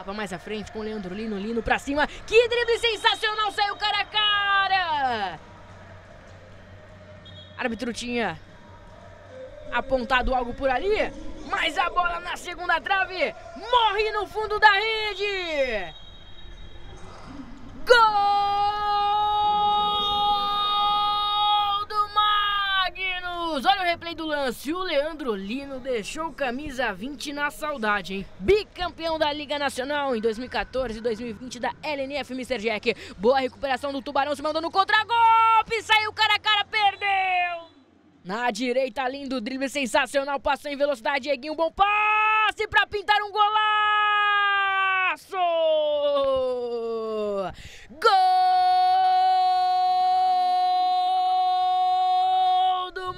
Tava mais à frente com o Leandro Lino, Lino pra cima. Que drible sensacional, saiu cara a cara. Árbitro tinha apontado algo por ali, mas a bola na segunda trave morre no fundo da rede. Gol do Magnus! Olha o replay do lance. O Leandro Lino deixou camisa 20 na saudade, hein? Bicampeão da Liga Nacional em 2014 e 2020 da LNF Mr. Jack. Boa recuperação do Tubarão, se mandou no contragolpe. Saiu cara a cara, perdeu. Na direita, lindo drible sensacional. Passou em velocidade, Dieguinho. Bom passe pra pintar um golaço. Gol do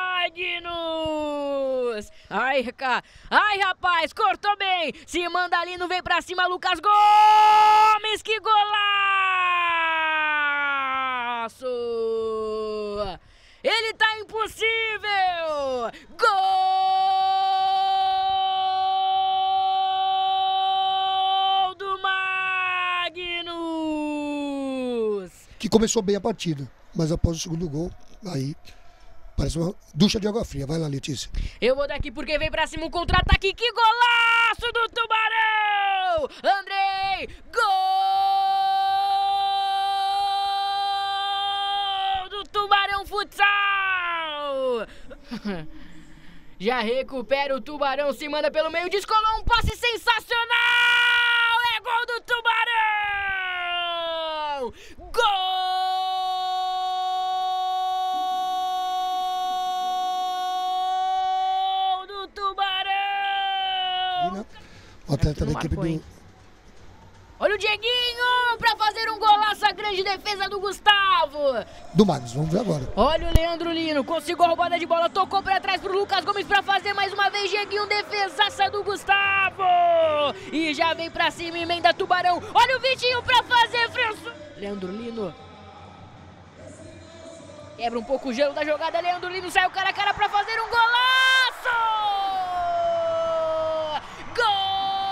Magnus! Ai, rapaz, cortou bem. Se manda ali, não vem pra cima, Lucas Gomes. Que golaço! Ele tá impossível! Gol do Magnus! Que começou bem a partida, mas após o segundo gol, aí parece uma ducha de água fria. Vai lá, Letícia. Eu vou daqui porque vem pra cima um contra-ataque. Que golaço do Tubarão! Andrei! Gol do Tubarão Futsal! Já recupera o Tubarão, se manda pelo meio, descolou um passe sensacional! É gol do Tubarão! Gol do Tubarão! O atleta da equipe do... Olha o Dieguinho pra fazer um golaço, a grande defesa do Gustavo. Do Magnus, vamos ver agora. Olha o Leandro Lino, conseguiu a roubada de bola, tocou pra trás pro Lucas Gomes pra fazer mais uma vez. Dieguinho, defesaça do Gustavo. E já vem pra cima, emenda Tubarão. Olha o Vitinho pra fazer, Franço. Leandro Lino quebra um pouco o gelo da jogada. Leandro Lino saiu cara a cara pra fazer um golaço. Gol!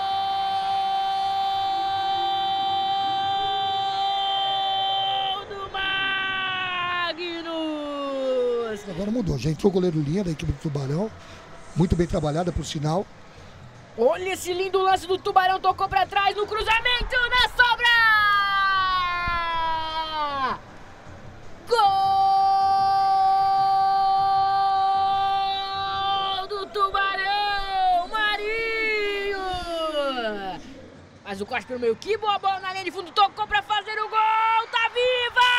Agora mudou, já entrou o goleiro Linha da equipe do Tubarão, muito bem trabalhada por sinal. Olha esse lindo lance do Tubarão, tocou pra trás no cruzamento, na sobra! Gol do Tubarão, Marinho! Mas o corte pelo meio, que boa bola na linha de fundo, tocou pra fazer o gol, tá viva!